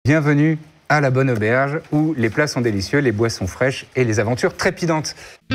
Bienvenue à la Bonne Auberge, où les plats sont délicieux, les boissons fraîches et les aventures trépidantes.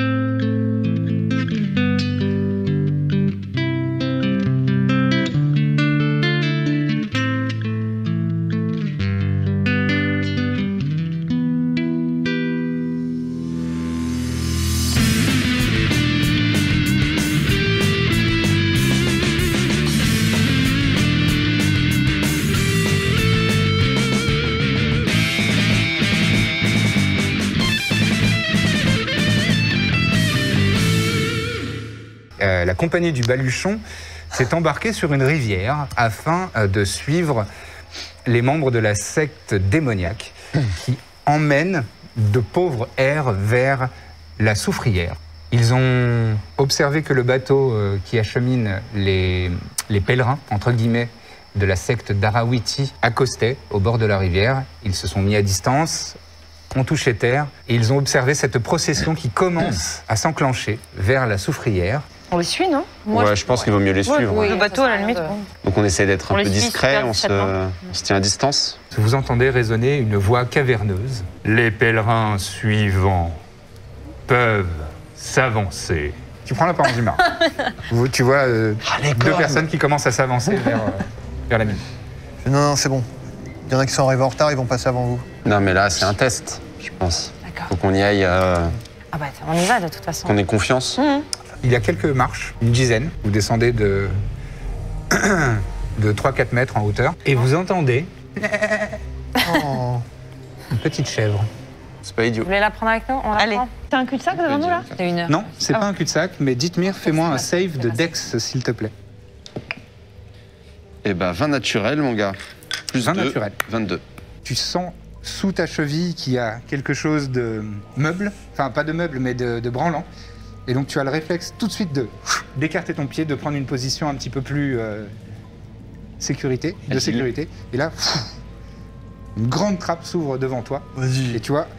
La compagnie du Baluchon s'est embarquée sur une rivière afin de suivre les membres de la secte démoniaque qui emmènent de pauvres airs vers la soufrière. Ils ont observé que le bateau qui achemine les pèlerins, entre guillemets, de la secte d'Arawiti accostait au bord de la rivière. Ils se sont mis à distance, ont touché terre et ils ont observé cette procession qui commence à s'enclencher vers la soufrière. On les suit, non? Ouais, je pense qu'il vaut mieux les suivre. Oui, le bateau, à la limite. Donc on essaie d'être un peu les suit discret, super on se tient à distance. Vous entendez résonner une voix caverneuse. Les pèlerins suivants peuvent s'avancer. Tu prends la parole du mar. Tu vois deux personnes qui commencent à s'avancer vers la mine. Non, c'est bon. Il y en a qui sont arrivés en retard, ils vont passer avant vous. Non mais là c'est un test, je pense. D'accord. Faut qu'on y aille, Ah bah, on y va de toute façon. qu'on ait confiance. Il y a quelques marches, une dizaine. Vous descendez de 3-4 mètres en hauteur. Et vous entendez Oh. une petite chèvre. C'est pas idiot. Vous voulez la prendre avec nous? On la Allez, prend? t'as un cul-de-sac devant nous là? C'est 1 heure. Non, c'est pas un cul-de-sac, mais Dithmir, fais-moi un save de Dex, s'il te plaît. Eh ben 20 naturel mon gars. Plus 20 2, naturel. 22. Tu sens sous ta cheville qu'il y a quelque chose de meuble, enfin pas de meuble, mais de branlant. Et donc tu as le réflexe tout de suite d'écarter ton pied, de prendre une position un petit peu plus de sécurité. Et là, une grande trappe s'ouvre devant toi. Vas-y. Et tu vois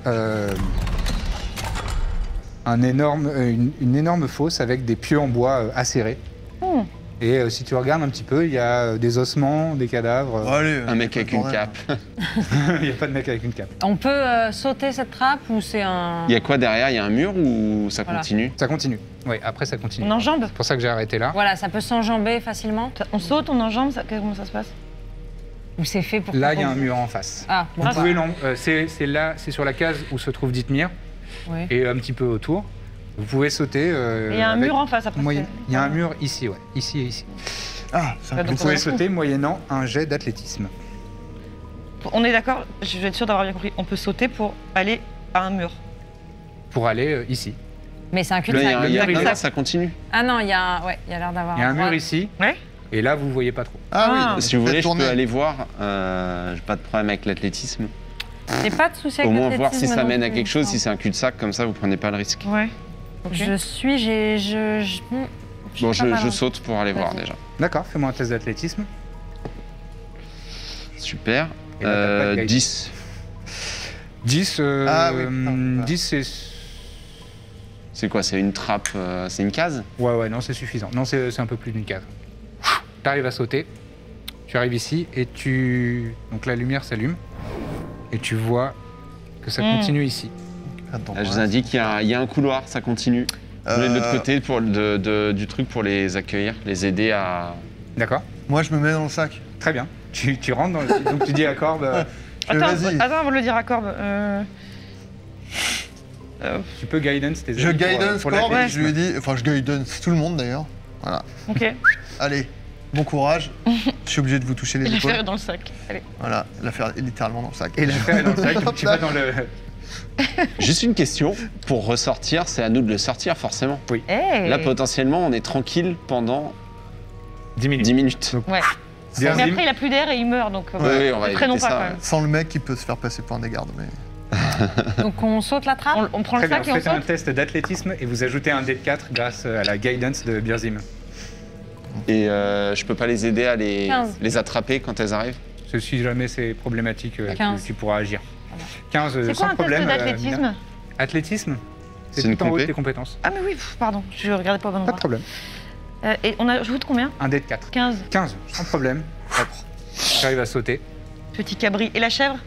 une énorme fosse avec des pieux en bois acérés. Et si tu regardes un petit peu, il y a des ossements, des cadavres. Allez, Un mec avec une cape. Il n'y a pas de mec avec une cape. On peut sauter cette trappe ou c'est un... Il y a quoi derrière? Il y a un mur ou ça Voilà. continue? Ça continue. Oui, après ça continue. On enjambe? C'est pour ça que j'ai arrêté là. Voilà, ça peut s'enjamber facilement. On saute, on enjambe, comment ça se passe? Ou c'est fait pour... Là, il y a un mur en face. Ah, bon. Vous pouvez c'est là, c'est sur la case où se trouve Dithmir Oui. et un petit peu autour. Vous pouvez sauter. Il y a un mur en face après. Il y a un mur ici, ouais. Ici et ici. Ah, ça Donc, Vous pouvez sauter moyennant un jet d'athlétisme. On est d'accord, je vais être sûr d'avoir bien compris. On peut sauter pour aller à un mur. Pour aller ici. Mais c'est un Là, cul-de-sac. il y a mur, là, ça continue. Ah non, il y a l'air d'avoir... Il y a un mur droit. ici. Ouais. Et là, vous ne voyez pas trop. Ah oui, Si vous voulez, je tourner. peux aller voir. J'ai pas de problème avec l'athlétisme. J'ai pas de souci avec Au moins voir si l'athlétisme ça non mène à plus, quelque chose, non. si c'est un cul-de-sac, comme ça vous prenez pas le risque. Ouais. Je suis... Bon, suis pas mal, je hein. saute pour aller voir Vas-y. déjà. D'accord, fais-moi un test d'athlétisme. Super. Et là, t'as pas de guide. 10. 10, Ah oui. Ah. 10 c'est... C'est quoi? C'est une trappe, c'est une case? Ouais, non, c'est suffisant. Non, c'est un peu plus d'une case. Tu arrives à sauter, tu arrives ici et donc la lumière s'allume et tu vois que ça continue ici. Attends, Là, je vous indique qu'il y a un couloir, ça continue. Vous voulez de l'autre côté du truc pour les accueillir, les aider à... D'accord? Moi, je me mets dans le sac. Très bien. Tu rentres dans le... Donc tu dis à Corbe, Vas-y. Attends, avant de le dire à Corbe. tu peux guidance tes Je amis guidance pour Corbe, l'athlétisme. je lui dis, enfin je guidance tout le monde d'ailleurs. Voilà. Ok. Allez, bon courage. Je suis obligé de vous toucher les L'affaire est épaules. dans le sac. Allez. Voilà, l'affaire est littéralement dans le sac. Et l'affaire est dans le sac, donc tu vas dans le... Juste une question, pour ressortir, c'est à nous de le sortir forcément. Hey. Là, potentiellement, on est tranquille pendant 10 minutes. 10 minutes. Ouais. Birzim, Mais après, il a plus d'air et il meurt, donc. Oui, oui, on va ne traînons éviter pas ça, quand ouais. même. Sans le mec qui peut se faire passer pour un des gardes. Mais... Donc on saute la trappe? On prend Très le bien, sac et on faites un saute. test d'athlétisme et vous ajoutez un dé de 4 grâce à la guidance de Birzim. Et je peux pas les aider à 15. les attraper quand elles arrivent? Si jamais c'est problématique, 15. tu pourras agir. 15 C'est quoi sans un problème. test d'athlétisme? Mina. Athlétisme? C'est C'est une tout en haut de compé tes compétences. Ah, mais oui, pardon, je regardais pas au bon Pas de endroit. problème. Et on ajoute combien? Un dé de 4. 15. 15, sans problème. Tu arrives à sauter. Petit cabri. Et la chèvre?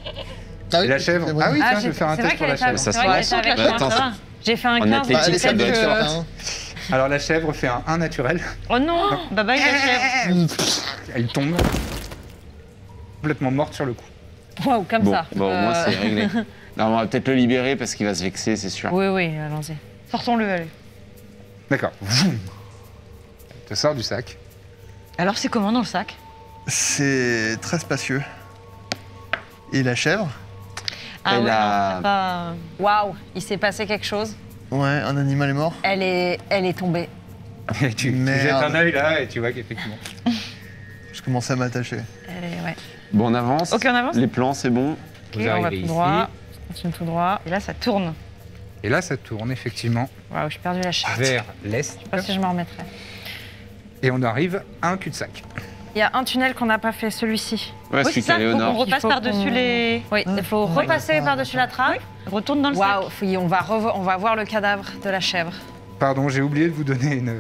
Ah Et la chèvre. c'est vrai. Ah oui, tiens, je j'ai- vais faire un c'est test vrai pour la qu'elle chèvre. était- Ça c'est se vrai voit. qu'elle était avec Bah, moi, attends, ça va. J'ai fait un en 15, athlétique, donc ça peut-être doit être que- fort. Alors la chèvre fait un 1 naturel. Oh non, bye bye la chèvre. Elle tombe. Complètement morte sur le coup. Waouh, comme Bon, ça. bon, au moins c'est réglé. Non, on va peut-être le libérer parce qu'il va se vexer, c'est sûr. Oui, oui, allons-y. Sortons-le, allez. D'accord. Vroom. Elle te sort du sac. Alors c'est comment dans le sac? C'est très spacieux. Et la chèvre? Ah Elle ouais, a- non, c'est pas... Waouh, il s'est passé quelque chose. Ouais, un animal est mort. Elle est tombée. Et tu Merde. jettes un œil là et tu vois qu'effectivement. Je commence à m'attacher. Elle est, ouais. Bon, on avance. Ok, on avance. Les plans, c'est bon. Vous Ok, on va arrivez tout ici. droit. On continue tout droit. Et là, ça tourne. Et là, ça tourne effectivement Waouh, j'ai perdu la chaîne. vers l'est. Je sais pas si je me remettrai. Et on arrive à un cul-de-sac. Il y a un tunnel qu'on n'a pas fait, celui-ci. Ouais, Oui, celui c'est qui ça, est au faut qu'on nord. repasse Il faut par-dessus qu'on- les... Oui, il faut repasser par-dessus la trappe. Retourne dans le sac. Waouh, on va voir le cadavre de la chèvre. Pardon, j'ai oublié de vous donner une.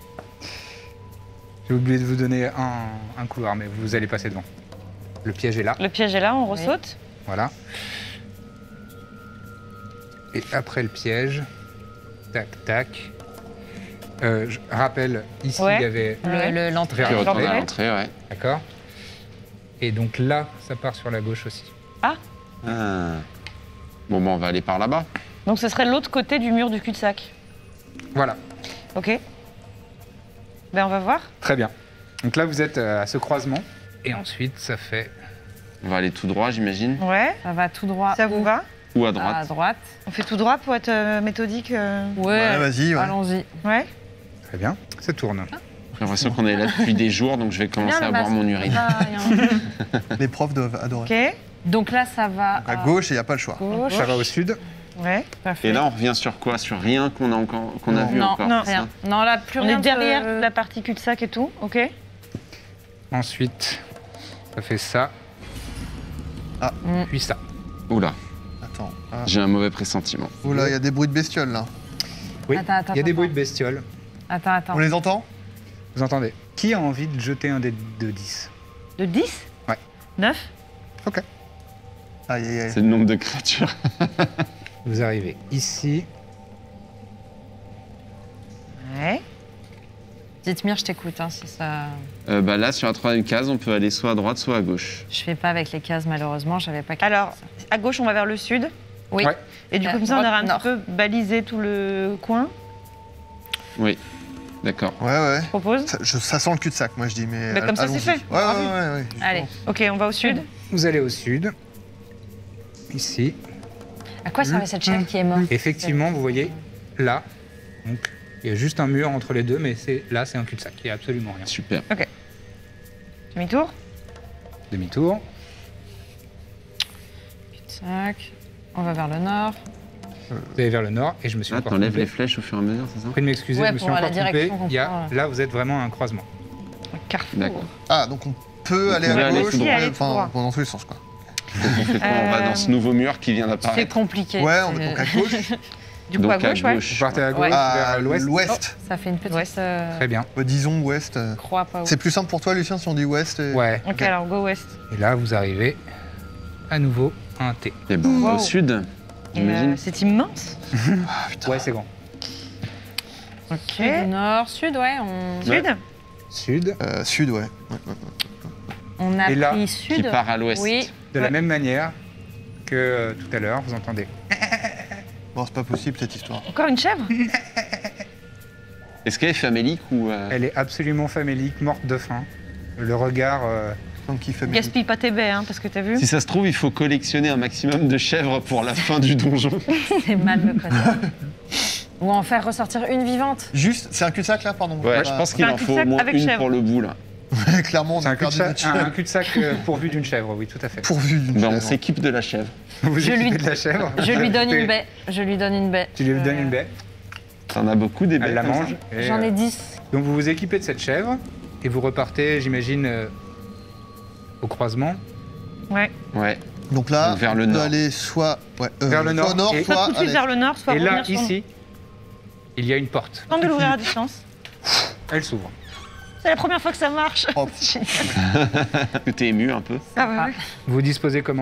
J'ai oublié de vous donner un couloir, mais vous allez passer devant. Le piège est là, Le piège est là, on ressaute. voilà. Et après le piège, tac, tac. Je rappelle, ici Ouais. il y avait. L'entrée. Vers Puis retourner à l'entrée. l'entrée, ouais. D'accord. Et donc là, ça part sur la gauche aussi. Ah. Bon, on va aller par là-bas. Donc ce serait l'autre côté du mur du cul-de-sac. Voilà, Ok. Ben on va voir. très bien. Donc là, vous êtes à ce croisement. Et ensuite, ça fait. On va aller tout droit, j'imagine. Ouais. Ça va tout droit. Ça vous va? Ou à À droite. droite. On fait tout droit pour être méthodique. Ouais, vas-y, ouais. Allons-y. Ouais. Très bien, ça tourne. J'ai l'impression qu'on est là depuis des jours, donc je vais commencer à boire mon urine. Les profs doivent adorer. Ok. Donc là, ça va À gauche, il n'y a pas le choix. gauche. Ça va au sud. Ouais. Parfait. Et là, on revient sur quoi? Sur rien qu'on a encore, qu'on a Non. vu non, encore. non, c'est rien. ça Non, là, plus On rien. est de- derrière la partie cul-de-sac et tout. Ok. Ensuite, ça fait ça. Mm. Puis ça. Oula, Attends. Ah. j'ai un mauvais pressentiment. Oula, il y a des bruits de bestioles là. Oui, Attends, il y a des attends. bruits de bestioles. Attends. On les entend? Vous entendez? Qui a envie de jeter un dé de 10? De 10? Ouais. 9? Aïe, aïe, aïe. C'est le nombre de créatures. Vous arrivez ici. Ouais. Dites-moi, je t'écoute, hein, si ça. Bah là, sur la troisième case, on peut aller soit à droite, soit à gauche. Je fais pas avec les cases, malheureusement, j'avais pas. Alors, à gauche, on va vers le sud. Oui. Ouais. Et du coup, À comme ça, on aura un droite, petit peu balisé tout le coin. Oui, d'accord. Ouais, ouais. Je propose. Ça sent le cul-de-sac, moi je dis, mais. Mais comme ça, allons-y. c'est fait. Ouais, ouais, ouais. Allez. Ok, on va au sud. Vous allez au sud. Ici. À quoi servait cette chèvre qui est morte? Effectivement, vous voyez, là, donc, il y a juste un mur entre les deux, mais là, c'est un cul-de-sac. Il n'y a absolument rien. Super. Demi-tour. Demi-tour. Tac. On va vers le nord. Vous allez vers le nord et je me suis Là, encore t'enlèves trompé. les flèches au fur et à mesure, c'est ça? Prie de m'excuser, Ouais, je me suis pour la encore trompé. direction qu'on Il y a, prend, là, vous êtes vraiment à un croisement. Un carrefour. D'accord. Ah, donc on peut aller pouvez à aller gauche, tout droit. Aller tout enfin, droit. dans tous les sens, quoi. On fait quoi? On va dans ce nouveau mur qui vient C'est d'apparaître. compliqué. Ouais, on c'est- est donc à gauche. Du coup, Donc à gauche, ouais. Vous partez à gauche, Ouais. vers l'ouest. l'ouest. Ça fait une petite Ouest. Très bien. Disons ouest. croix, pas où. C'est plus simple pour toi, Lucien, si on dit ouest et... Ouais. Ok, alors go ouest. Et là, vous arrivez à nouveau à un T. Et bon, on va Wow. au sud, Et, j'imagine. c'est immense. Ouais, c'est grand. Ok. Sud, nord, sud, ouais. On, Sud. Sud. Sud, ouais. on a Et là, pris Qui sud. part à l'ouest. Oui. De la Ouais. même manière que tout à l'heure, vous entendez. Bon, c'est pas possible cette histoire. Encore une chèvre. Est-ce qu'elle est famélique ou. Elle est absolument famélique, morte de faim. Le regard. Donc qui fait Gaspille pas tes baies, hein, parce que t'as vu. Si ça se trouve, il faut collectionner un maximum de chèvres pour la fin du donjon. C'est mal me présenter. Ou en faire ressortir une vivante. Juste, c'est un cul-de-sac là, pardon. Ouais, je pense qu'il un en faut au cul-de-sac moins avec une chèvre. pour le bout, là. Clairement, on C'est a un perdu cul-de-sac, notre chèvre. un cul-de-sac pourvu d'une chèvre, oui, tout à fait. Pourvu d'une Ben, on chèvre. s'équipe de la chèvre. Vous Je lui- équipez de la chèvre. Je lui donne Et une baie. Je lui donne une baie. Tu lui donnes une baie, T'en as beaucoup des bêtes. elle la comme ça. mange. et, J'en ai 10. Donc vous vous équipez de cette chèvre et vous repartez, j'imagine, au croisement. Ouais. Ouais. Donc là, Donc vers le on peut nord. aller soit, Vers le nord. soit au nord, Et- Soit soit tout de à suite l'est. vers le nord, soit Et là, revenir sur. ici, il y a une porte. Tente de l'ouvrir à distance. Elle s'ouvre. C'est la première fois que ça marche. Oh, Que t'es ému un peu. Ah ouais, ouais. Vous disposez comment?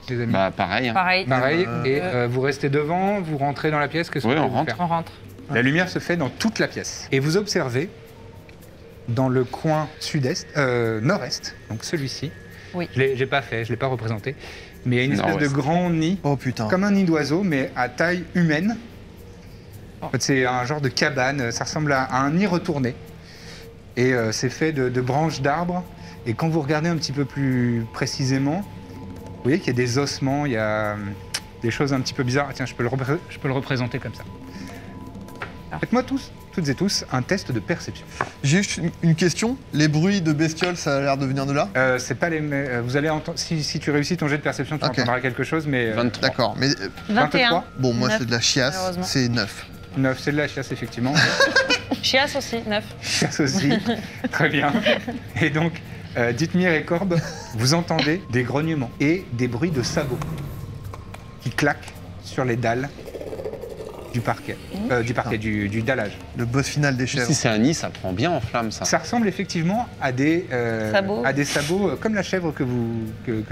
les amis? Bah pareil. Hein. Pareil. Pareil, et vous restez devant, vous rentrez dans la pièce, qu'est-ce que Oui, vous on voulez rentre. faire? On rentre. La lumière se fait dans toute la pièce. Et vous observez, dans le coin sud-est, nord-est, donc celui-ci, Oui. je l'ai pas fait, je l'ai pas représenté, mais il y a une espèce de Nord-ouest. grand nid, Oh putain. comme un nid d'oiseau, mais à taille humaine. En fait, c'est un genre de cabane, ça ressemble à un nid retourné. Et c'est fait de branches d'arbres. Et quand vous regardez un petit peu plus précisément, vous voyez qu'il y a des ossements, il y a des choses un petit peu bizarres. Ah, tiens, je peux le représenter comme ça. Faites-moi toutes et tous, un test de perception. J'ai juste une question. Les bruits de bestioles, ça a l'air de venir de là? C'est pas les. Vous allez entendre. Si tu réussis ton jet de perception, tu Ok. entendras quelque chose, mais. 23. D'accord, mais 21. bon, moi 9, c'est de la chiasse, malheureusement. c'est 9. 9, c'est de la chiasse, effectivement. Chiasse aussi, 9. Chiasse aussi. Très bien. Et donc, Dithmir et Corbe, vous entendez des grognements et des bruits de sabots qui claquent sur les dalles du parquet. Du dallage. Le boss final des chèvres. Si c'est un nid, ça prend bien en flamme, ça. Ça ressemble effectivement à des sabots comme la chèvre que vous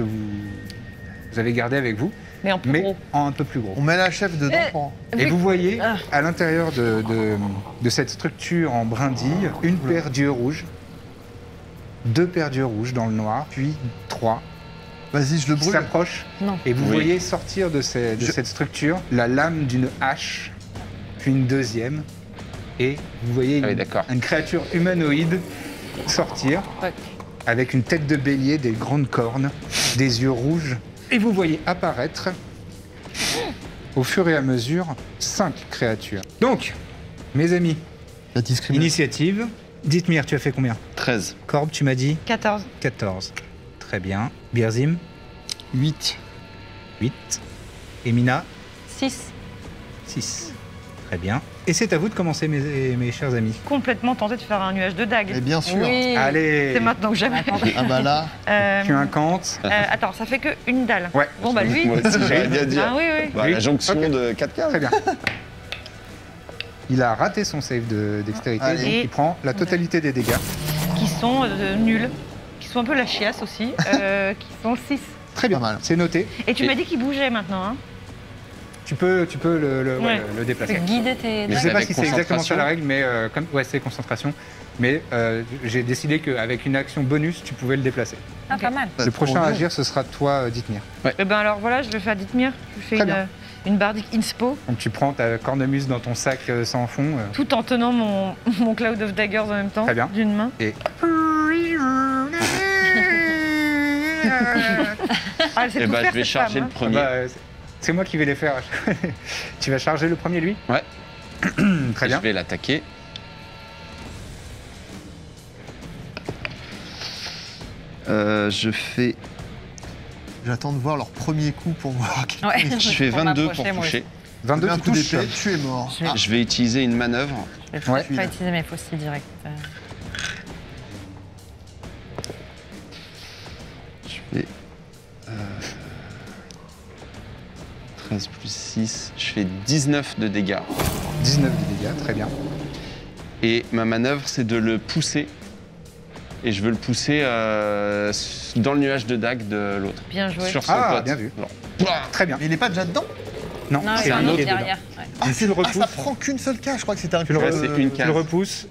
avez gardé avec vous, Mais en plus mais gros. en un peu plus gros. On met la chef dedans. pour- Et vous voyez Ah. à l'intérieur de cette structure en brindille une paire d'yeux rouges, 2 paires d'yeux rouges dans le noir, puis 3 Vas-y, je le qui brûle. s'approchent. Non. Et vous Oui. voyez sortir de cette structure la lame d'une hache, puis une deuxième, et vous voyez Ah oui, d'accord. une créature humanoïde sortir Ouais. avec une tête de bélier, des grandes cornes, des yeux rouges. Et vous voyez apparaître, au fur et à mesure, 5 créatures. Donc, mes amis, La discrimination. initiative. Dithmir, tu as fait combien? 13. Corbe, tu m'as dit 14. 14. Très bien. Birzim, 8. 8. Et Mina, 6. 6. Très bien. Et c'est à vous de commencer, mes chers amis. Complètement tenté de faire un nuage de dagues. Mais bien sûr. Oui. Allez, C'est maintenant que jamais. Ah bah là, tu incantes. Attends, ça fait qu'une dalle. Ouais. Bon bah lui. Moi aussi, j'aurais bien dire. Ah oui, oui. Bah, Oui. la jonction Ok. de 4 cases. Très bien. Il a raté son save de dextérité, Allez. donc il prend la totalité des dégâts. Qui sont nuls. Qui sont un peu la chiasse aussi. Qui sont 6. Très bien, Pas mal. c'est noté. Et tu m'as dit qu'il bougeait maintenant, hein. Tu peux Ouais. le déplacer. Guider tes Je ne Mais sais pas avec si c'est exactement ça concentration. la règle, mais c'est concentration. Mais j'ai décidé qu'avec une action bonus, tu pouvais le déplacer. Ah, pas mal. ça Le te prochain à convient. agir, ce sera toi, Dithmir. Et ben alors voilà, je le fais à Dithmir. Je fais Très bien. une bardic inspo, Donc tu prends ta cornemuse dans ton sac sans fond. tout en tenant mon Cloud of Daggers en même temps, Très bien. d'une main. Et Ah, c'est Et tout bah, faire, je vais cette charger femme, le hein. premier. c'est moi qui vais les faire. Tu vas charger le premier, lui. Ouais. Très Et bien. je vais l'attaquer. Je fais J'attends de voir leur premier coup pour voir. Ouais. je fais 22 pour m'approcher, moi toucher. 22, Un tu coup touches. d'épée, tu es mort. Je vais- Je vais utiliser une manœuvre. Je vais Ouais. pas utiliser mes fossiles direct. Je fais 13 plus 6. Je fais 19 de dégâts. 19 de dégâts, très bien. Et ma manœuvre, c'est de le pousser. Et je veux le pousser dans le nuage de dague de l'autre. Bien joué. Sur son Ah, pote. bien vu. Genre, Très bien. Mais il est pas déjà dedans? Non, Non, c'est il y a un un autre autre qui est dedans. derrière. Ouais. Et tu le Ah, ça repousses. prend qu'une seule case, je crois que c'était un Tu le, Ouais, re- c'est une tu case. le repousses,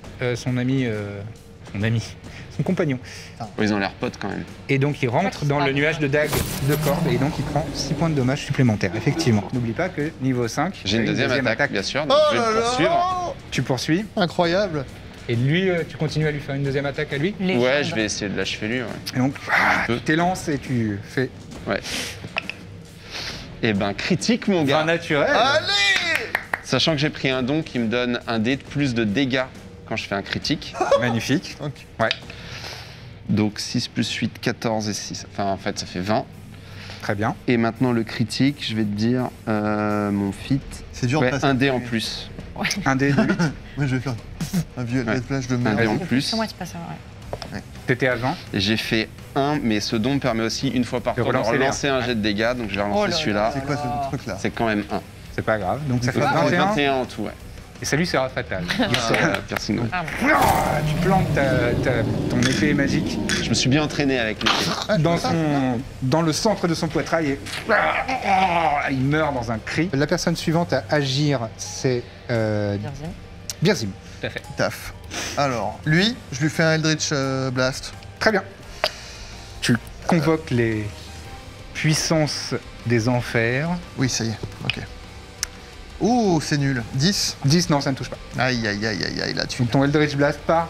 son compagnon. oh, ils ont l'air potes quand même. Et donc il rentre dans le nuage de dague de Corbe et donc il prend 6 points de dommages supplémentaires, effectivement. N'oublie pas que niveau 5, J'ai une deuxième attaque, bien sûr. Donc Oh je vais là le poursuivre. là! tu poursuis. Incroyable. Et lui, tu continues à lui faire une deuxième attaque à lui. Les Ouais, jambes. je vais essayer de l'achever lui. Ouais. Et donc, peu. tu t'élances et tu fais Ouais. Et ben critique mon 20 gars. naturel. Allez! Sachant que j'ai pris un don qui me donne un dé de plus de dégâts quand je fais un critique. Magnifique. Ok. Ouais, Donc 6 plus 8, 14 et 6. Enfin en fait ça fait 20. très bien. Et maintenant le critique, je vais te dire mon fit. C'est dur de Ouais, passer. un dé en plus. Un dé de 8, Moi, je vais faire un vieux Ouais. flash de Un merde. dé en C'est plus. moi qui passe, ouais. t'étais à 20. Et j'ai fait 1, mais ce don me permet aussi une fois par De tour de relancer relancer un jet de dégâts. Donc je vais relancer Oh là celui-là. C'est quoi ce truc là? C'est quand même 1. C'est pas grave. Donc ça fait Ça fait 21. 21 en tout, ouais. Et ça lui sera fatal. Personne. Tu plantes ton épée magique Je me suis bien entraîné avec les. dans le centre de son poitrail et il meurt dans un cri. La personne suivante à agir, c'est Birzim. Birzim. Tout à fait. Taf. Alors, lui, je lui fais un Eldritch Blast. Très bien. Tu convoques les puissances des enfers. Oui, ça y est. Ok. Ouh, c'est nul. 10. 10, non, ça ne touche pas. Aïe, aïe, aïe, aïe, aïe, là-dessus. Donc ton Eldritch Blast part.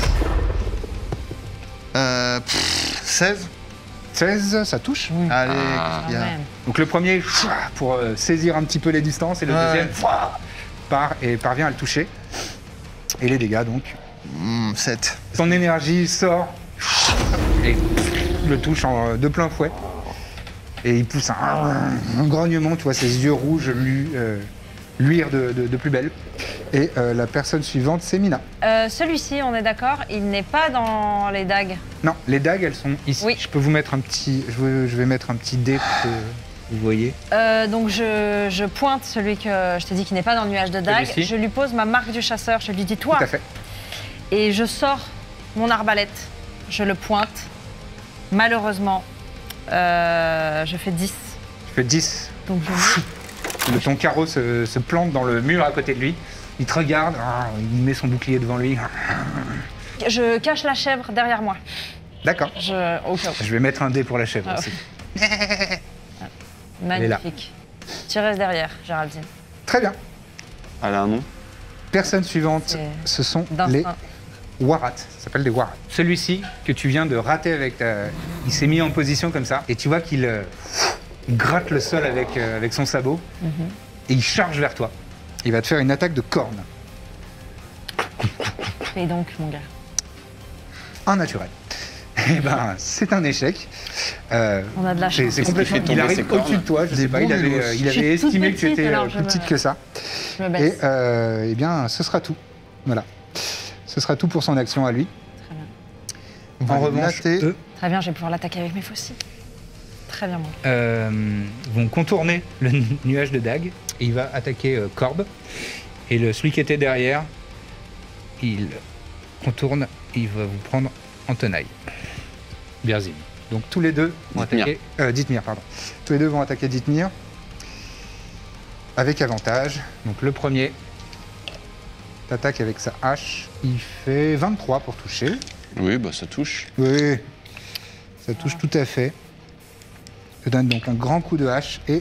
16. 16, ça touche. Allez, Quand qu'est-ce qu'il y a même. Donc le premier, pour saisir un petit peu les distances, et le Ouais. deuxième, part et parvient à le toucher. Et les dégâts, donc. 7. Son énergie sort et le touche de plein fouet. Et il pousse un grognement, tu vois ses yeux rouges luire de plus belle. Et la personne suivante, c'est Mina. Celui-ci, on est d'accord, il n'est pas dans les dagues. Non, les dagues, elles sont ici. Oui. Je peux vous mettre un petit... Je vais mettre un petit dé pour que vous voyez. Donc je pointe celui que je t'ai dit qui n'est pas dans le nuage de dagues. Celui-ci. Je lui pose ma marque du chasseur. Je lui dis toi. Tout à fait. Et je sors mon arbalète. Je le pointe. Malheureusement, je fais 10. Tu fais 10. Donc Ton carreau se plante dans le mur à côté de lui. Il te regarde, il met son bouclier devant lui. je cache la chèvre derrière moi. D'accord. Au cas où. Je vais mettre un dé pour la chèvre Ah, aussi. Magnifique. Tu restes derrière, Géraldine. Très bien. Elle a un nom. Personne suivante, C'est ce sont d'instinct. les Warats. Ça s'appelle des Warats. Celui-ci que tu viens de rater avec il s'est mis en position comme ça. Et tu vois qu'il il gratte le sol avec son sabot. Et il charge vers toi. Il va te faire une attaque de corne. Et donc, mon gars. Un naturel. Eh ben, c'est un échec. On a de la chance. C'est complètement. fait tomber Il ses arrive cornes. au-dessus de toi. Je Des sais pas. bons Il nulos. avait Je suis toute estimé que tu petite, étais alors plus petite que ça. Je me Et baisse. eh bien, ce sera tout. Voilà. Ce sera tout pour son action à lui. Très bien. On va En les revanche, mater. eux Très bien, je vais pouvoir l'attaquer avec mes fossiles. Très bien, mon gars. vont contourner le nuage de dague. Et il va attaquer Corbe. Et celui qui était derrière, il contourne et il va vous prendre en tenaille. Birzim. Donc tous les deux vont Dithmir. attaquer... Dithmir, pardon. Tous les deux vont attaquer Dithmir. Avec avantage. Donc le premier t'attaque avec sa hache. Il fait 23 pour toucher. Oui, bah ça touche. Oui, ça touche tout à fait. Je te donne donc un grand coup de hache et...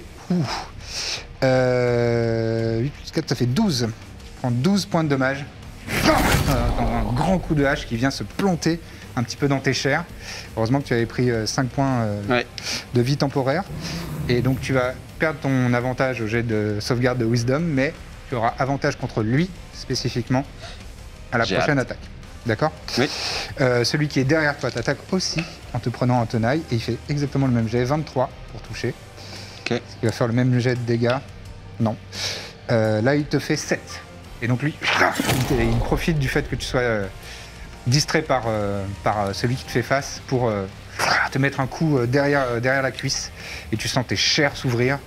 8 plus 4, ça fait 12. Tu prends 12 points de dommage. Un grand coup de hache qui vient se planter un petit peu dans tes chairs. Heureusement que tu avais pris 5 points Ouais. de vie temporaire. Et donc tu vas perdre ton avantage au jet de sauvegarde de Wisdom, mais tu auras avantage contre lui, spécifiquement, à la J'ai prochaine hâte. attaque. D'accord? Oui. Celui qui est derrière toi t'attaque aussi en te prenant en tenaille et il fait exactement le même jet, 23 pour toucher. Ok. Il va faire le même jet de dégâts. Non. Là, il te fait 7. Et donc lui, il profite du fait que tu sois distrait par celui qui te fait face pour te mettre un coup derrière la cuisse. Et tu sens tes chairs s'ouvrir.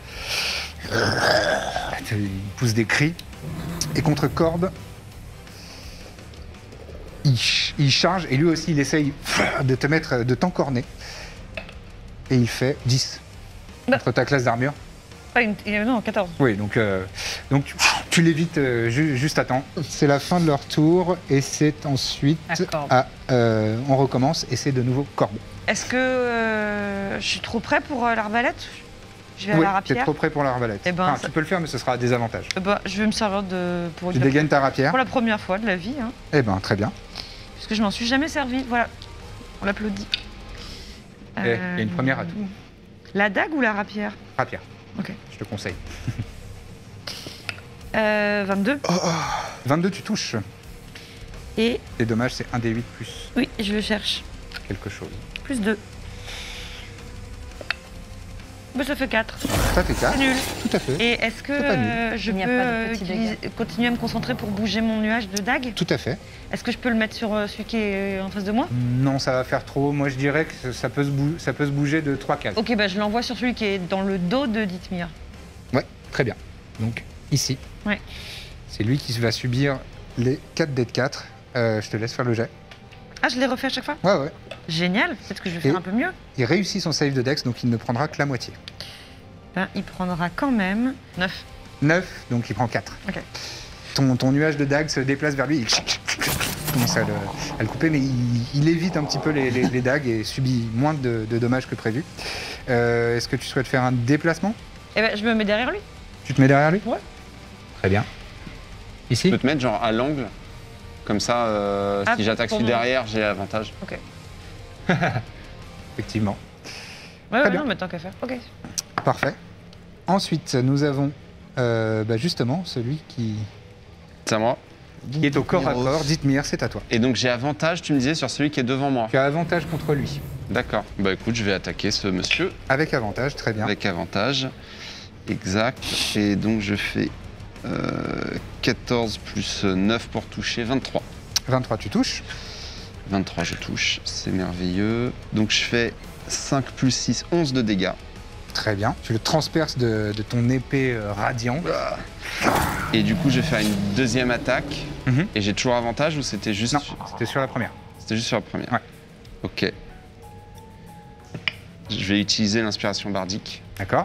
Il pousse des cris. Et contre Corbe, il charge et lui aussi, il essaye de t'encorner. Et il fait 10 contre ta classe d'armure. Pas non, 14. Oui, donc tu l'évites juste à temps. C'est la fin de leur tour et c'est ensuite Corbe. on recommence et c'est de nouveau Corbe. Est-ce que je suis trop près pour l'arbalète? Je vais à Oui, la t'es rapière. trop près pour la arbalète. Eh ben, Enfin, ça- tu peux le faire, mais ce sera à désavantage. Je vais me servir pour Tu dégaines ta rapière. pour la première fois de la vie, hein, Eh ben, très bien. parce que je m'en suis jamais servi. Voilà, on l'applaudit. Il y a une première atout. La dague ou la rapière? Rapière, Ok. je te conseille. 22. 22, tu touches. Et Les dommages, c'est 1d8 plus oui, je le cherche. quelque chose. Plus 2. Bah, ça fait 4. Ça fait 4. C'est nul. Tout à fait. Et est-ce que C'est pas nul. je Il n'y a peux pas de petits continuer à me concentrer pour bouger mon nuage de dague? Tout à fait. Est-ce que je peux le mettre sur celui qui est en face de moi? Non, ça va faire trop. Moi, je dirais que ça peut se bouger de 3 cases. Ok, bah je l'envoie sur celui qui est dans le dos de Dithmir. Ouais, très bien. Donc, ici. Ouais. C'est lui qui va subir les 4 dés de 4. Je te laisse faire le jet. Ah, je les refais à chaque fois? Ouais, ouais. Génial, peut-être que je vais faire un peu mieux. Il réussit son save de Dex, donc il ne prendra que la moitié. Ben, il prendra quand même 9. 9, donc il prend 4. Ok. Ton nuage de dagues se déplace vers lui, il commence à le couper, mais il évite un petit peu les dagues et subit moins de dommages que prévu. Est-ce que tu souhaites faire un déplacement? Eh ben, je me mets derrière lui. Tu te mets derrière lui? Ouais. Très bien. Je Ici? peux te mettre genre à l'angle. Comme ça, Ah, si j'attaque pour celui moi. derrière, j'ai l'avantage. Ok. Effectivement. Ouais, bien. non, mais tant qu'à faire. Ok. Parfait. Ensuite, nous avons justement celui qui C'est à moi. est au corps à corps. Dithmir, c'est à toi. Et donc j'ai avantage, tu me disais, sur celui qui est devant moi. Tu as avantage contre lui. D'accord. Bah écoute, je vais attaquer ce monsieur Avec avantage, très bien. avec avantage. Exact. Et donc je fais 14 plus 9 pour toucher, 23. 23, tu touches. 23, je touche. C'est merveilleux. Donc je fais 5 plus 6, 11 de dégâts. Très bien. Tu le transperces de ton épée radiante. Et du coup, je vais faire une deuxième attaque. Mhm. Et j'ai toujours avantage ou c'était juste... Non, c'était sur la première. C'était juste sur la première. Ouais. Ok. Je vais utiliser l'inspiration bardique. D'accord.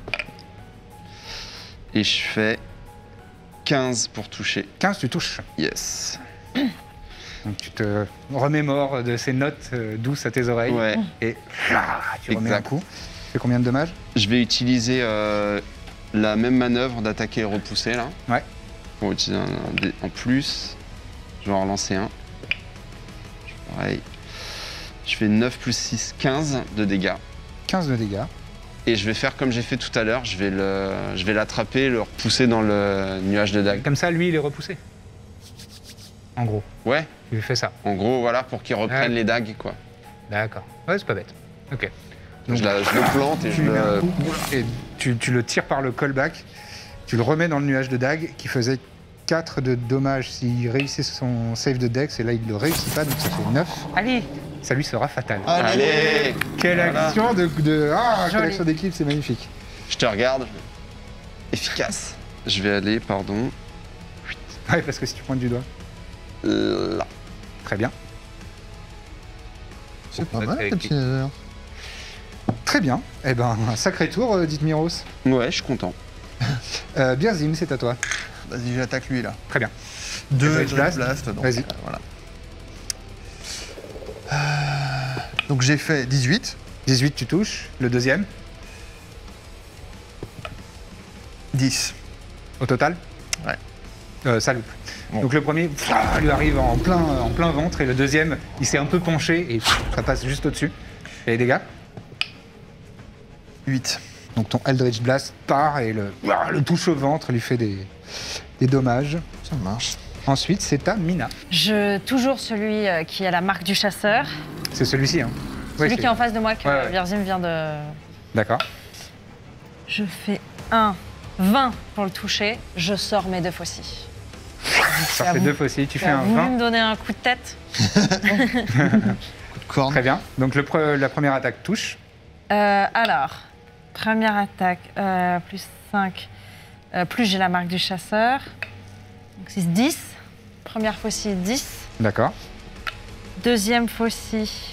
Et je fais 15 pour toucher. 15, tu touches. Yes. Donc tu te remémores de ces notes douces à tes oreilles. Ouais. Et tu remets un Exact. coup. Tu fais combien de dommages? Je vais utiliser la même manœuvre d'attaquer et repousser là. Ouais. Pour utiliser un dé en plus. Je vais en relancer un. Pareil. Je fais 9 plus 6, 15 de dégâts. 15 de dégâts. Et je vais faire comme j'ai fait tout à l'heure. Je vais l'attraper et le repousser dans le nuage de dague. Comme ça, lui, il est repoussé. En gros, Ouais. tu lui fais ça. En gros, voilà, pour qu'il reprenne Ouais. les dagues, quoi. D'accord. Ouais, c'est pas bête. Ok. Donc, Je le plante et tu je lui mets un le... coup et tu le tires par le callback. Tu le remets dans le nuage de dague qui faisait 4 de dommages s'il réussissait son save de Dex. Et là, il ne le réussit pas, donc ça fait 9. Allez. Ça lui sera fatal. Allez. Quelle Voilà. action quelle Joli. action d'équipe, c'est magnifique. Je te regarde. Efficace. Je vais aller, pardon, Ouais, parce que si tu pointes du doigt. là. Très bien. C'est pas Notre mal, équipe. petit Nether. Très bien. Eh ben, un sacré tour, Dithmiros. Ouais, je suis content. Birzim, c'est à toi. Vas-y, j'attaque lui là. Très bien. 2 Eldritch Blast. Blast. Donc, Vas-y. voilà. Donc j'ai fait 18, 18, tu touches. Le deuxième, 10. au total? Ouais. Ça loupe. Bon. Donc le premier lui arrive en plein ventre et le deuxième, il s'est un peu penché et ça passe juste au-dessus. Et les dégâts? 8. Donc ton Eldritch Blast part et le touche au ventre, lui fait des dommages. Ça marche. Ensuite, c'est à Mina. Toujours celui qui a la marque du chasseur. C'est celui-ci, hein? Ouais, Celui c'est- qui est en face de moi, que Ouais, ouais. Birzim vient de... D'accord. Je fais 20 pour le toucher. Je sors mes 2 fois-ci. Ça à fait vous. 2 fois 6, tu Tu fais as un voulu 20. me donner un coup de tête. Coup de corne. Très bien. Donc la première attaque touche. Alors, première attaque, plus 5, plus j'ai la marque du chasseur. Donc 6, 10. Première fois-ci, 10. D'accord. Deuxième fois-ci,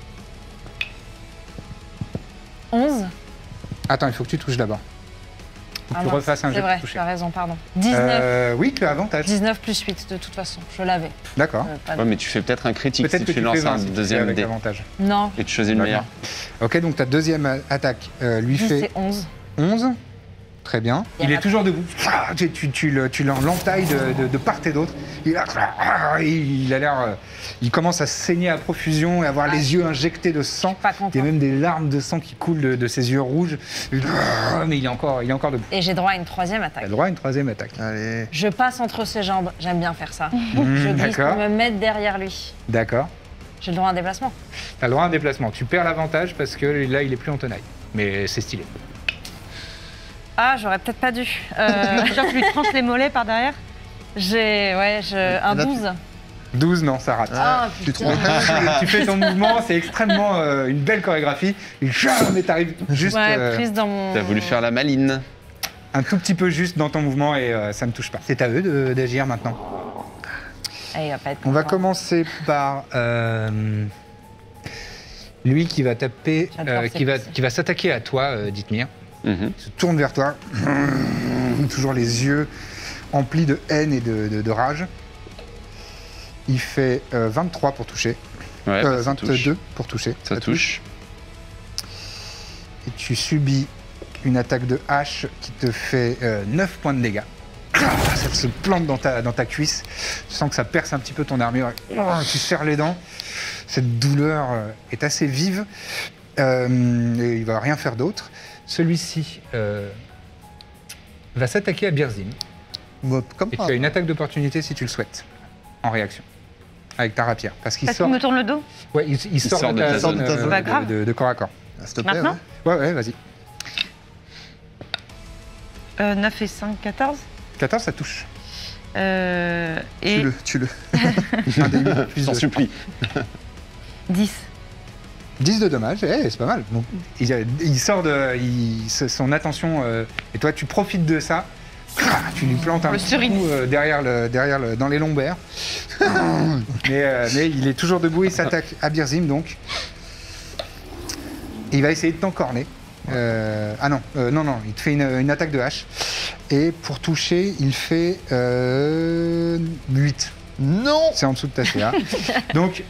11. Attends, il faut que tu touches d'abord. Faut que Ah tu mince, refasses un c'est jet pour vrai, tu toucher. as raison, pardon. 19. Oui, tu as avantage. 19 plus 8, de toute façon, je l'avais. D'accord. Pas de- Ouais, mais tu fais peut-être un critique Peut-être si que tu tu lances fais 20 un si tu fais deuxième avec dé. avantage. Non, Et tu choisis le meilleur. Ok, donc ta deuxième attaque lui 10 fait c'est 11. 11. Très bien. Il y Il a est la- toujours debout. Tu l'entailles de part et d'autre. Il a l'air. Il commence à saigner à profusion et avoir les yeux injectés de sang. Pas content. Il y a même des larmes de sang qui coulent de ses yeux rouges. Mais il est encore debout. Et j'ai droit à une troisième Il attaque. a le droit à une troisième attaque. Allez. Je passe entre ses jambes, j'aime bien faire ça. Je glisse d'accord. pour me mettre derrière lui. D'accord. J'ai le droit à un déplacement. Tu as le droit à un déplacement. Tu perds l'avantage parce que là, il est plus en tenaille. Mais c'est stylé. Ah, j'aurais peut-être pas dû. Genre, tu lui tranches les mollets par derrière. Un Là, tu- 12. 12, non, ça rate. Ah, Tu putain. Tu fais ton mouvement, c'est extrêmement une belle chorégraphie. Mais t'arrives juste. Ouais, prise dans mon... T'as voulu faire la maline. un tout petit peu juste dans ton mouvement et ça ne touche pas. C'est à eux d'agir maintenant. Ah, il va pas être On va content. commencer par lui qui va taper, J'adore ces qui va s'attaquer à toi, Dithmir. Mhm. Il se tourne vers toi, toujours les yeux emplis de haine et de rage. Il fait 23 pour toucher, Ouais, bah, ça touche. 22 pour toucher. Ça touche. Et tu subis une attaque de hache qui te fait 9 points de dégâts. Ça se plante dans ta cuisse. Tu sens que ça perce un petit peu ton armure. Tu serres les dents. Cette douleur est assez vive. Et il va rien faire d'autre. Celui-ci va s'attaquer à Birzim. Comme Et ça. tu as une attaque d'opportunité si tu le souhaites, en réaction, avec ta rapière. Parce qu'il Parce sort, qu'il me tourne le dos. ouais, il sort de ta zone zone. Pas grave. de corps à corps. Ah, s'il te plaît, Maintenant Ouais, vas-y. 9 et 5, 14. 14, ça touche. Et Tue-le. Un des 8, plus J'en 2. supplie. 10. 10 de dommages, c'est pas mal. Bon, il sort de son attention, et toi tu profites de ça. Tu lui plantes un Le petit cerise. coup dans les lombaires. mais il est toujours debout, il s'attaque à Birzim donc. Et il va essayer de t'encorner. Non, il te fait une attaque de hache. Et pour toucher, il fait 8. Non. C'est en dessous de ta CA. Donc,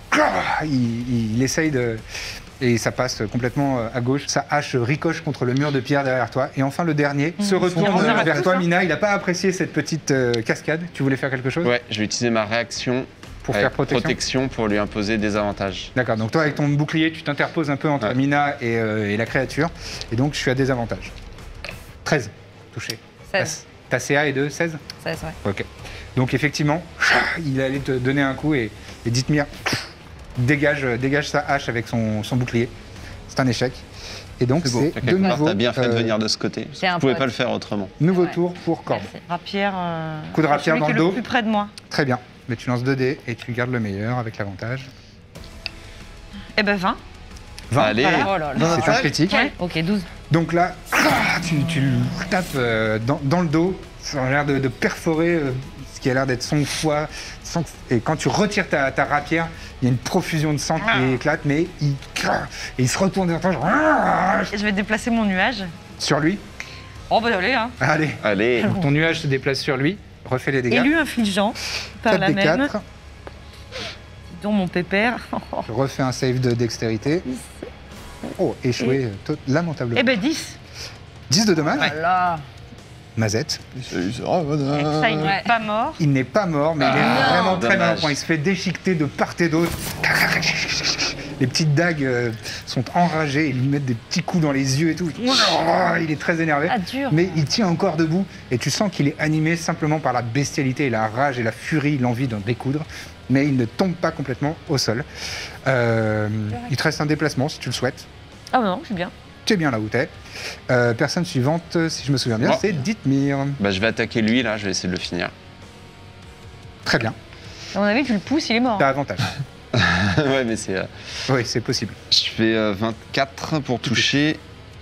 il essaye de... Et ça passe complètement à gauche. Sa hache ricoche contre le mur de pierre derrière toi. Et enfin, le dernier se retourne On arrête vers tout toi, ça. Mina. Il n'a pas apprécié cette petite cascade. Tu voulais faire quelque chose Ouais, je vais utiliser ma réaction pour avec faire protection. pour lui imposer des avantages. D'accord, donc toi, avec ton bouclier, tu t'interposes un peu entre Ouais. Mina et la créature. Et donc, je suis à désavantage. 13, touché. 16. Ta CA est de 16 16, ouais. Ok. Donc effectivement, il allait te donner un coup et Dithmir dégage sa hache avec son bouclier. C'est un échec. Et donc C'est beau. c'est Quelque de part, nouveau t'as bien fait de venir de ce côté. C'est un Je pouvais pote. pas le faire autrement. nouveau Ouais. tour pour Corbe. Merci. Rapière. Coup de rapière celui dans qui le est dos. le plus près de moi. Très bien. Mais tu lances 2 dés et tu gardes le meilleur avec l'avantage. Eh ben 20. 20. Allez, Voilà. Oh là là. Non, C'est un critique. Ouais. Ok, 12. Donc là, tu le tapes dans le dos. Ça a l'air de perforer ce qui a l'air d'être son foie. Et quand tu retires ta rapière, il y a une profusion de sang qui éclate, mais il se retourne vers toi. Et je vais déplacer mon nuage. Sur lui. Oh bah allez, hein. Allez. allez. Donc, ton nuage se déplace sur lui. Refais les dégâts. Élu infligeant par 4 la des même, 4. dont mon pépère. Refais un save de dextérité. Oh, échoué lamentablement. Eh ben 10. 10 de dommages. Oh là là. Mazette. Ça, il n'est Ouais. pas mort. Il n'est pas mort, mais il est Ah, vraiment très dommage. mal au point. Il se fait déchiqueter de part et d'autre. Les petites dagues sont enragées. Ils lui mettent des petits coups dans les yeux et tout. Il est très énervé. Ah, dur. Mais il tient encore debout. Et tu sens qu'il est animé simplement par la bestialité, la rage et la furie, l'envie d'en découdre. Mais il ne tombe pas complètement au sol. Il te reste un déplacement si tu le souhaites. Ah bah non, je suis bien. Tu es bien là où tu es. Personne suivante, si je me souviens bien, Moi. c'est Dithmir. Bah, je vais attaquer lui, là, je vais essayer de le finir. Très bien. À mon avis, tu le pousses, il est mort. T'as avantage. Ouais, mais c'est. Oui, c'est possible. Je fais 24 pour toucher.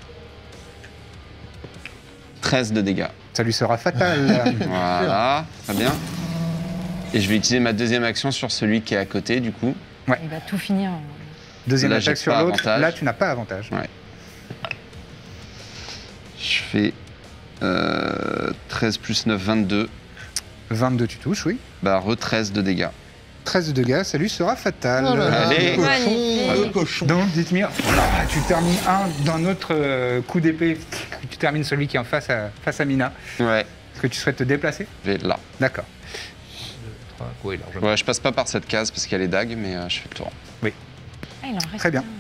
13 de dégâts. Ça lui sera fatal. Voilà, très bien. Et je vais utiliser ma deuxième action sur celui qui est à côté, du coup. Il va tout finir. Deuxième Là, attaque j'ai sur pas l'autre. avantage. Là, tu n'as pas avantage. Ouais. Je fais 13 plus 9, 22. 22, tu touches, oui. Bah, re-13 de dégâts. 13 de dégâts, ça lui sera fatal. Oh là là, Allez. le cochon, Magnifique. le cochon. Donc, Dithmir, tu termines un d'un autre coup d'épée. Tu termines celui qui est en face à Mina. Ouais, Est-ce que tu souhaites te déplacer? je vais là. D'accord. 2, 3, oui, largement. Ouais, je passe pas par cette case parce qu'il y a les dagues, mais je fais le tour. Ah, il en reste Très bien. un.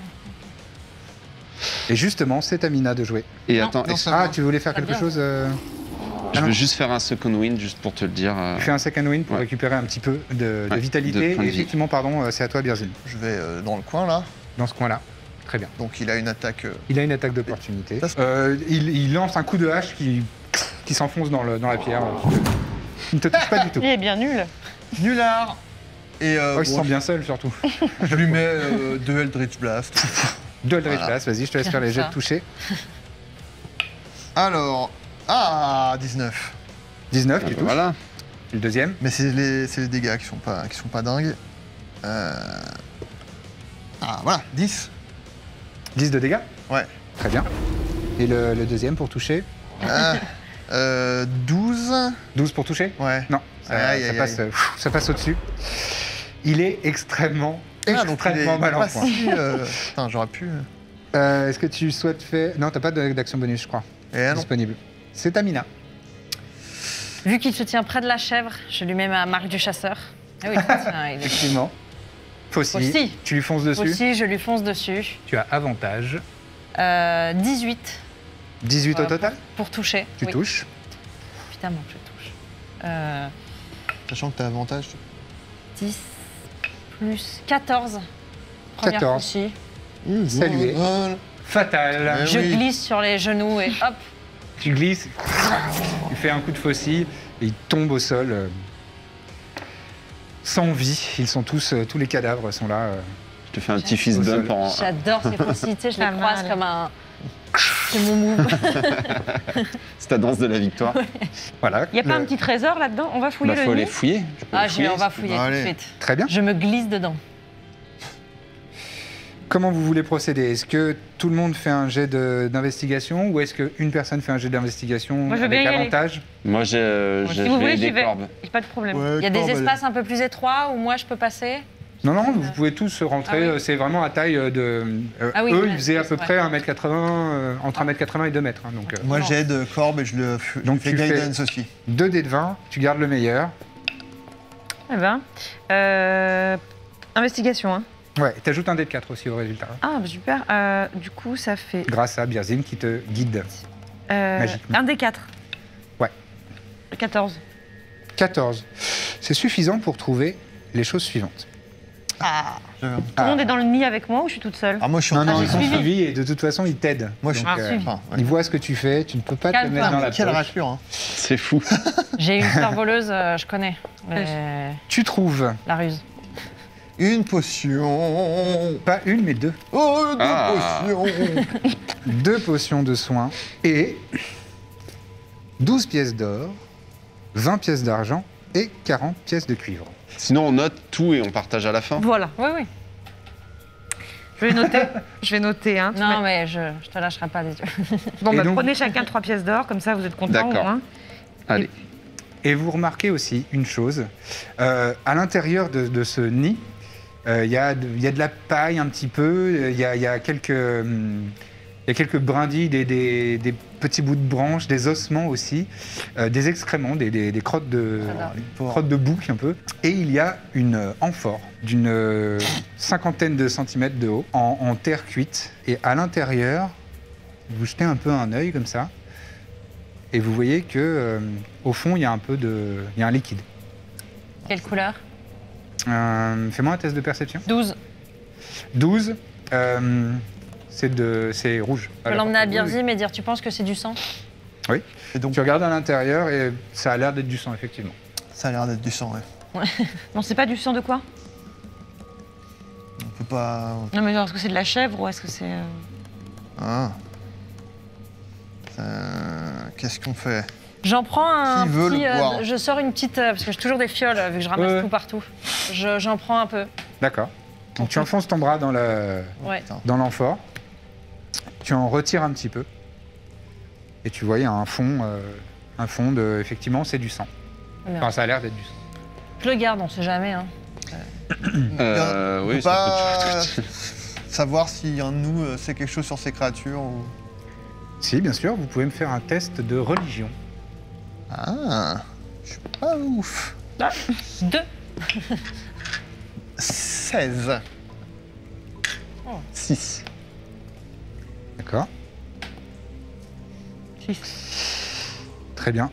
Et justement, c'est à Mina de jouer. Et Non, attends, non, est-ce- ça va. Ah, tu voulais faire Très quelque bien. chose je non. veux juste faire un second wind, juste pour te le dire. Tu fais un second win pour Ouais. récupérer un petit peu de Ouais, vitalité. de points de Et vie. effectivement, pardon, c'est à toi, Birzim, Je vais dans le coin là. dans ce coin-là. Très bien. Donc il a une attaque. Il a une attaque d'opportunité. Ça, c'est- Il lance un coup de hache qui s'enfonce dans la pierre. Il ne te touche pas du tout. Il est bien nul. Nulard. Et Oh, il se bon, sent bien seul, surtout. je lui mets 2 Eldritch Blast. Deux Eldritch Voilà. Blast, vas-y, je te laisse faire les jets de Ça. toucher. Alors, Ah, 19. 19, tu touches. Voilà. Le deuxième. Mais c'est les dégâts qui sont pas dingues. Ah, voilà, 10. 10 de dégâts. Ouais. Très bien. Et le deuxième pour toucher. 12. 12 pour toucher. Ouais. Non, ça passe au-dessus. Il est extrêmement mal en point. Putain, j'aurais pu. Est-ce que tu souhaites faire... Non, t'as pas d'action bonus, je crois, Non. disponible. C'est Tamina. Vu qu'il se tient près de la chèvre, je lui mets ma marque du chasseur. Ah oui, tiens, il est... Effectivement. Faucille. Faucille. Tu lui fonces dessus. Aussi, je lui fonce dessus. Tu as avantage. 18 18 au total. pour toucher. Tu Oui. touches. Évidemment que je touche. Sachant que t'as avantage. 10 plus 14. Première 14. faucille. Salué. Voilà. Fatal. Eh Je oui. glisse sur les genoux et hop. Tu glisses. Tu fais un coup de faucille et il tombe au sol. Sans vie. Ils sont tous les cadavres sont là. Je te fais un petit fist Au sol. bump en. J'adore ces faucilles, tu sais, je les Pas croise mal. comme un... C'est mon move. C'est ta danse de la victoire. Voilà. Il n'y a pas un petit trésor là-dedans? On va fouiller Bah, le faut nid. les fouiller. Je peux Ah, les fouiller, on va si tu fouiller tout Allez. de suite. Très bien. Je me glisse dedans. Comment vous voulez procéder? Est-ce que tout le monde fait un jet d'investigation ou est-ce qu'une personne fait un jet d'investigation Moi, je veux avec bien y aller. avantage? Moi, j'ai Si vous voulez, j'y des vais. corbes. Pas de problème. Ouais, Il y a des Corbe, espaces un peu plus étroits où moi je peux passer. Non, non, vous pouvez tous rentrer. Ah oui. C'est vraiment à taille de... Ah oui, eux, ouais, ils faisaient à peu ouais. près 1m80, entre 1m80 et 2 mètres. Hein, donc, Moi, Non. j'aide Corbe et je le Donc, fais tu fais- guidance aussi. 2 dés de 20, tu gardes le meilleur. Eh ben, investigation, hein. Ouais, t'ajoutes un dé de 4 aussi au résultat. Ah, bah, super. Du coup, ça fait Grâce à Birzim qui te guide. Magiquement. un des 4. Ouais. 14. 14. C'est suffisant pour trouver les choses suivantes. Tout le monde est dans le nid avec moi ou je suis toute seule? Ah, moi, je suis Non, en non, train ils de sont suivi. suivis et de toute façon, ils t'aident. Moi, je suis Donc, suivi. Enfin, ouais. ils voient ce que tu fais, tu ne peux pas te le Calme-toi. mettre dans la Quelle poche. raclure, hein. C'est fou. J'ai une sœur voleuse, je connais Tu trouves la ruse. Une potion. pas une, mais deux. Oh, deux Ah. potions. 2 potions de soins et 12 pièces d'or, 20 pièces d'argent et 40 pièces de cuivre. Sinon, on note tout et on partage à la fin. Voilà. Oui, oui. Je vais noter. Je vais noter, hein. Non, mais je te lâcherai pas des yeux. Bon, Et bah, donc- prenez chacun 3 pièces d'or, comme ça vous êtes contents au D'accord. moins. Allez. Et vous remarquez aussi une chose, à l'intérieur de ce nid, il y a de la paille un petit peu, il y a quelques brindilles, des petits bouts de branches, des ossements aussi, des excréments, des crottes de bouc un peu. Et il y a une amphore d'une cinquantaine de centimètres de haut, en terre cuite. Et à l'intérieur, vous jetez un peu un œil comme ça, et vous voyez que au fond, il y a un liquide. Quelle couleur? Fais-moi un test de perception. 12. 12, c'est rouge. Je peux l'emmener à Birzim et dire tu penses que c'est du sang? Oui. Et donc, Tu regardes à l'intérieur et ça a l'air d'être du sang, effectivement. ça a l'air d'être du sang, ouais. Non, c'est pas du sang de quoi? On peut pas. Non, mais genre, est-ce que c'est de la chèvre ou est-ce que c'est. Ah. Qu'est-ce qu'on fait? J'en prends un Qui veut le petit. boire Je sors une petite. Parce que j'ai toujours des fioles, vu que je ramasse Ouais. tout partout. J'en prends un peu. D'accord. Donc tu enfonces ton bras dans Ouais. Putain. l'amphore, tu en retires un petit peu, et tu vois, il y a un fond de. Effectivement, c'est du sang. Merde. Enfin, ça a l'air d'être du sang. Je le garde, on sait jamais. Hein. On Oui, peut ça pas peut savoir si un de nous sait quelque chose sur ces créatures ou. Si, bien sûr, vous pouvez me faire un test de religion. Ah. Je suis pas ouf. 2. 16. 6. D'accord. 6. Très bien.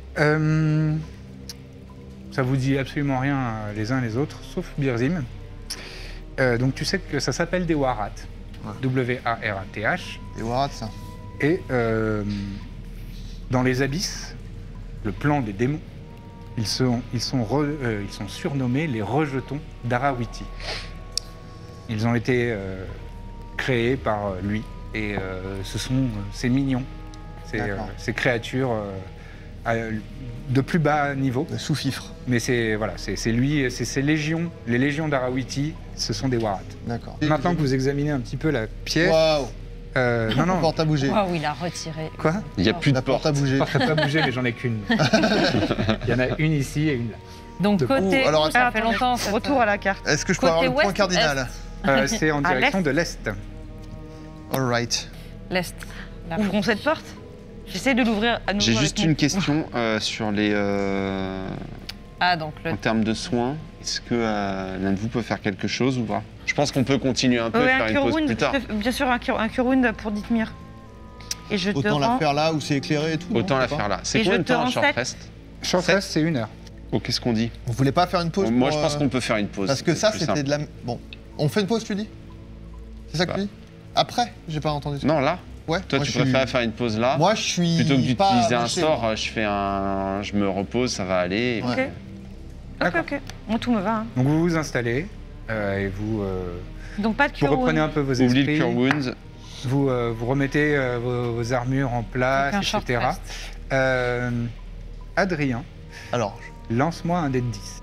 Ça vous dit absolument rien les uns les autres, sauf Birzim. Donc tu sais que ça s'appelle des Warats. Ouais. W-A-R-A-T-H. Des warats, ça. Et dans les abysses, le plan des démons, ils sont surnommés les rejetons d'Arawiti. Ils ont été créés par lui. Et ce sont ces mignons, D'accord. ces créatures de plus bas niveau. Le sous-fifre. Mais c'est voilà, c'est lui, c'est ces légions, les légions d'Arawiti, ce sont des Warats. D'accord. Maintenant que vous examinez un petit peu la pièce, Waouh. non La non, porte a bougé. Waouh, il a retiré. quoi? Il n'y a plus de La porte porte. a bougé. Je ne pas bouger, mais j'en ai qu'une. Il y en a une ici et une là. Donc De- côté, Oh, alors, ça fait longtemps. cette- Retour à la carte. Est-ce que je peux avoir Côté le point ouest, cardinal? C'est en À direction l'est. de l'est. All right. L'est. La Ouvrons cette porte. J'essaie de l'ouvrir à nouveau. J'ai avec juste mon- une question sur les. Ah, donc le. En termes de soins, est-ce que l'un de vous peut faire quelque chose ou pas? Je pense qu'on peut continuer un peu et Ouais, faire un une cure pause wound, plus tard. bien sûr, un cure wound pour Dithmir. Et je te Autant la rends. faire là où c'est éclairé et tout. non, Autant la je sais faire pas. là. C'est Et combien je de te temps un rends short sept. rest? Short rest, c'est 1 heure. Oh, qu'est-ce qu'on dit? Vous voulez pas faire une pause Moi, pour, je pense qu'on peut faire une pause. Parce que ça, c'est plus c'était simple. de la. Bon. On fait une pause, tu dis? C'est ça que tu dis? Après? J'ai pas entendu ça. Non, là. Ouais. Toi, moi, tu je suis- préfères faire une pause là? Moi, je suis. Plutôt que pas d'utiliser un lâché, sort, moi. je me repose, ça va aller. et Ouais. puis, Ok. D'accord. Ok. Bon, tout me va. hein. Donc vous vous installez et vous Donc pas de vous cure reprenez wound. un peu vos Oublie esprits. le Cure Wounds. Vous remettez vos armures en place, Donc un short etc. rest. Adrien, Alors, lance-moi un dé de 10.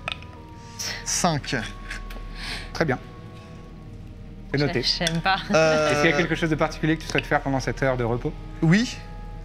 5. Très bien. C'est noté. J'aime pas. Est-ce qu'il y a quelque chose de particulier que tu souhaites faire pendant cette heure de repos? Oui.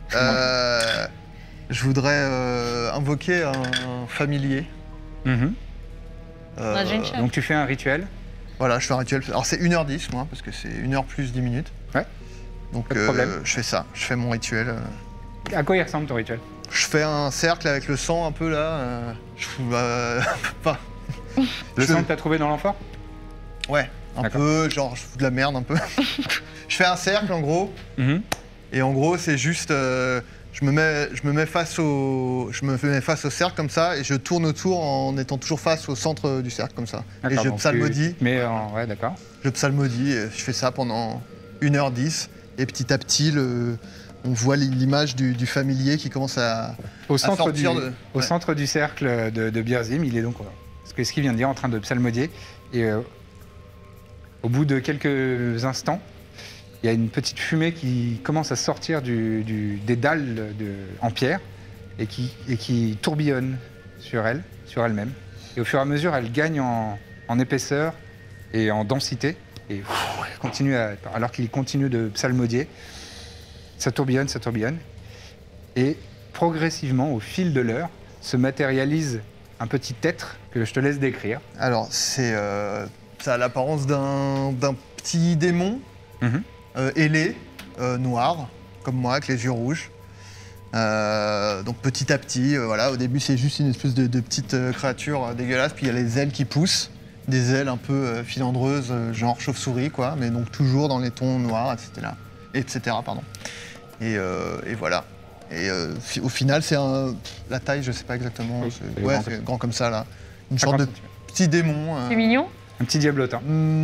Je voudrais invoquer un familier. Mhm. On a déjà une chaîne. Donc tu fais un rituel. Voilà, je fais un rituel. Alors c'est 1h10 moi, parce que c'est 1h plus 10 minutes. Ouais. Donc Pas de problème. je fais ça, je fais mon rituel. À quoi il ressemble ton rituel? Je fais un cercle avec le sang un peu là. Je fous. Enfin. Le je- sang que t'as trouvé dans l'amphore? Ouais, un D'accord. peu, genre je fous de la merde un peu. Je fais un cercle en gros, Mhm. et en gros c'est juste. Je me mets face au cercle comme ça, et je tourne autour en étant toujours face au centre du cercle comme ça. Et D'accord, je donc psalmodie. Mais ouais, d'accord. Je psalmodie, et je fais ça pendant 1h10, et petit à petit, on voit l'image du familier qui commence à Au sortir de... Au Ouais. centre du cercle de Birzim, il est donc, ce qu'il vient de dire, en train de psalmodier. Et au bout de quelques instants, il y a une petite fumée qui commence à sortir des dalles en pierre et qui tourbillonne sur elle-même. Et au fur et à mesure, elle gagne en épaisseur et en densité. Et elle continue alors qu'il continue de psalmodier, ça tourbillonne. Et progressivement, au fil de l'heure, se matérialise un petit être que je te laisse décrire. Alors, ça a l'apparence d'un petit démon, Mhm. ailé, noir, comme moi, avec les yeux rouges. Donc petit à petit, voilà, au début c'est juste une espèce de petite créature dégueulasse, puis il y a les ailes qui poussent, des ailes un peu filandreuses, genre chauve-souris, quoi, mais donc toujours dans les tons noirs, etc. Pardon. Et voilà. Et au final, c'est la taille, je sais pas exactement. Oui, c'est- c'est ouais, grand c'est comme ça. grand comme ça, là. Une 50 sorte de centimètres. petit démon. C'est mignon. Un petit diablotin.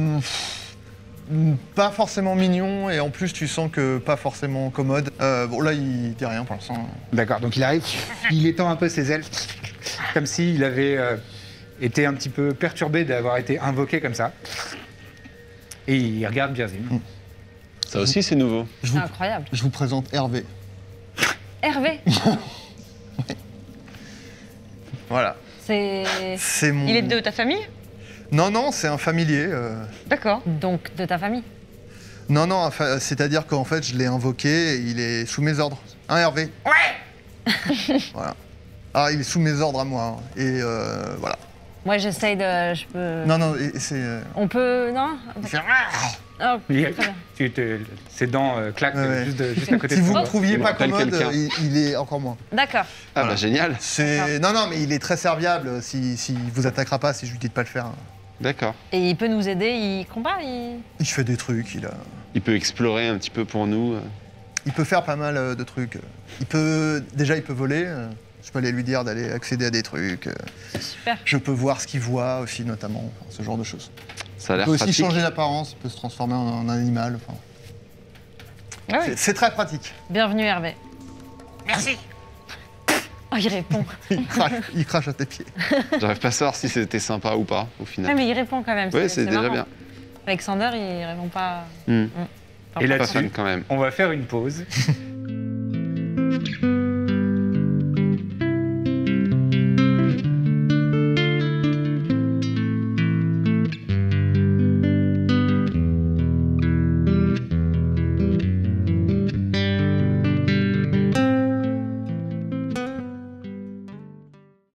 Pas forcément mignon, et en plus tu sens que pas forcément commode. Bon là il dit rien pour l'instant. D'accord, donc il arrive, il étend un peu ses ailes, comme s'il avait été un petit peu perturbé d'avoir été invoqué comme ça. Et il regarde Birzim. Ça aussi, c'est nouveau. Je C'est vous, incroyable. je vous présente Hervé. Hervé, Voilà. c'est C'est mon... Il est de ta famille? Non, c'est un familier. D'accord. donc de ta famille. Non, c'est-à-dire qu'en fait je l'ai invoqué, et il est sous mes ordres. Hein Hervé? Ouais. Voilà. Ah il est sous mes ordres à moi. Et voilà. Moi, j'essaye de. Je peux. Non, et c'est... On peut. Non. il fait- Oh, Il- très bien. Ses dents claquent Ouais, ouais. juste à côté Si de vous son ne doigt. trouviez Il pas rappelle commode, quelqu'un. il est encore moins. D'accord. Ah Voilà. bah génial. Non, mais il est très serviable si vous attaquera pas, si je lui dis de pas le faire. D'accord. Et il peut nous aider. Il combat. Il fait des trucs, Il peut explorer un petit peu pour nous. il peut faire pas mal de trucs. Il peut voler. Je peux aller lui dire d'aller accéder à des trucs. Super. Je peux voir ce qu'il voit aussi, notamment, enfin, ce genre de choses. Ça a Il l'air peut aussi pratique. changer d'apparence, il peut se transformer en un animal. Enfin, Ah oui. c'est très pratique. Bienvenue, Hervé. Merci. Oh, il répond. Il crache à tes pieds. J'arrive pas à savoir si c'était sympa ou pas, au Ah, final. mais il répond quand même. Oui, c'est déjà marrant. bien. Alexander, il répond pas. Hmm. Enfin, Et pas là-dessus, Pas fan quand même. on va faire une pause.